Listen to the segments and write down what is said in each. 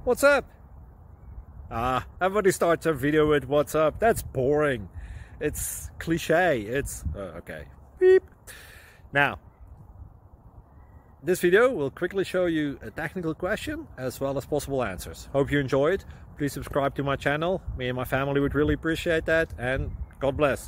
What's up? Everybody starts a video with what's up. That's boring. It's cliche. It's okay. Beep. Now, this video will quickly show you a technical question as well as possible answers. Hope you enjoy it. Please subscribe to my channel. Me and my family would really appreciate that, and God bless.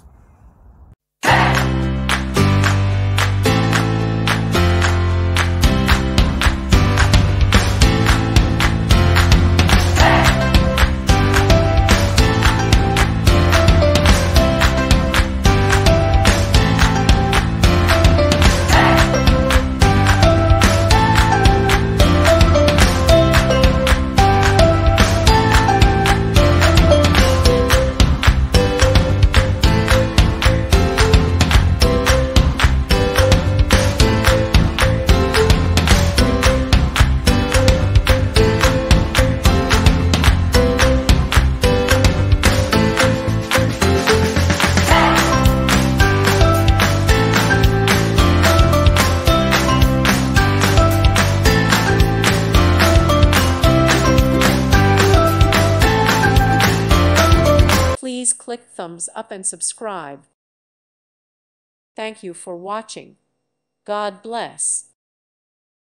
Please click thumbs up and subscribe. Thank you for watching. God bless.